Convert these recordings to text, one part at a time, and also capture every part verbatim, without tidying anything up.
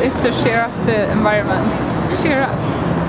is to cheer up the environment. Cheer up!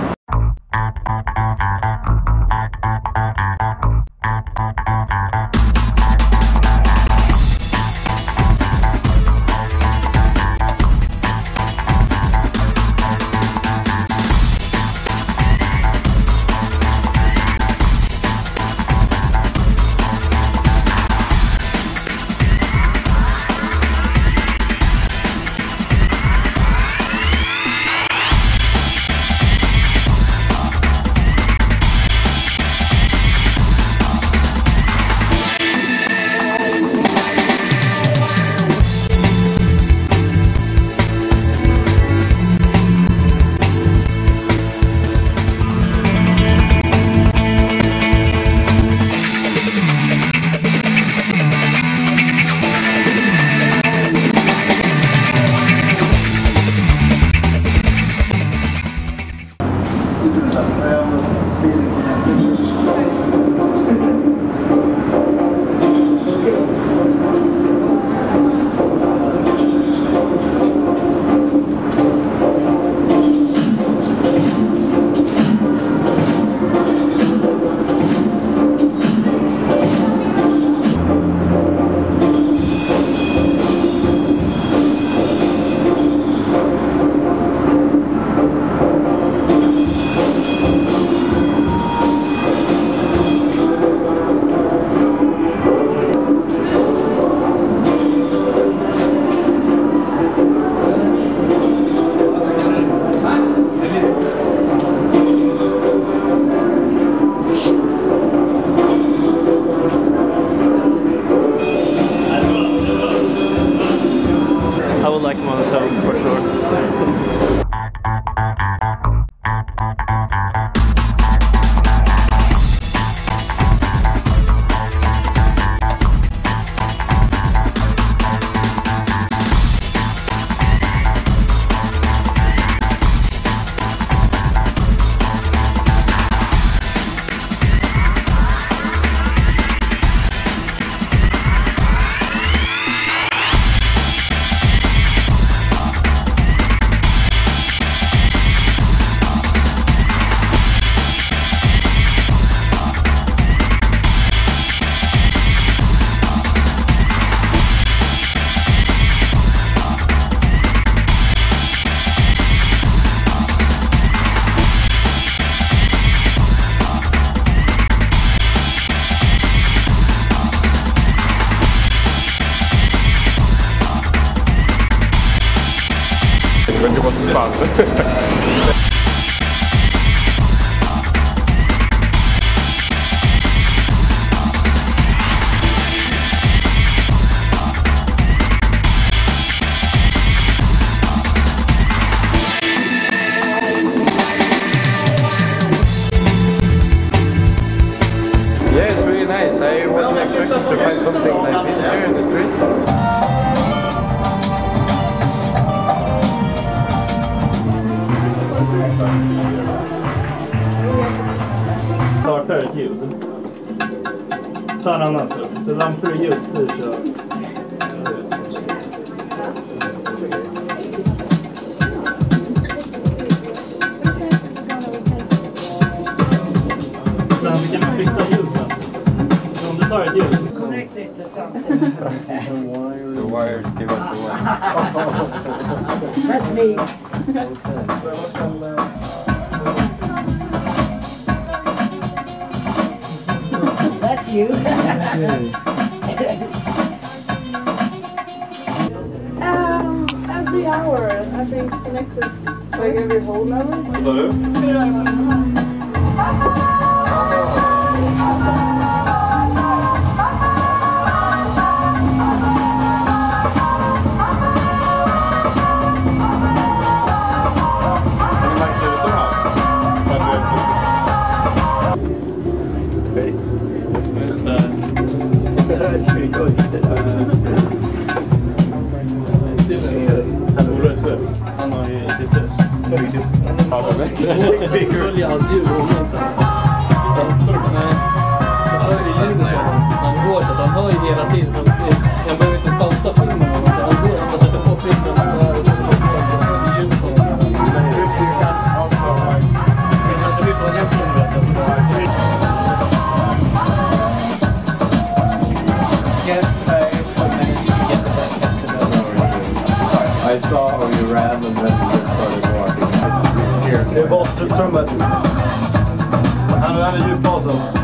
Men det var så spännande. Yeah, it's really nice. I wasn't expecting to find something like this here in the street. Startar ett ljud. Ta en annan sak. Så lampor och ljud styrs av... Sen kan man flytta ljusen. Så om du tar ett ljus... Connect it to something. The wires give us a wire. That's me. That's you. Um, every hour, I think connect this like every whole level. Vad sa du? That's pretty cool. You said that. Han har ju sitt hus. Följer hans djur och nej. Så hör ju ljudet. Han hör att han hör ju hela tiden. Jag behöver inte pausa filmen. Han hör att han sätter på filmen. I saw how you ran and then you started walking. Det är bas trummor. Han är djupbasen.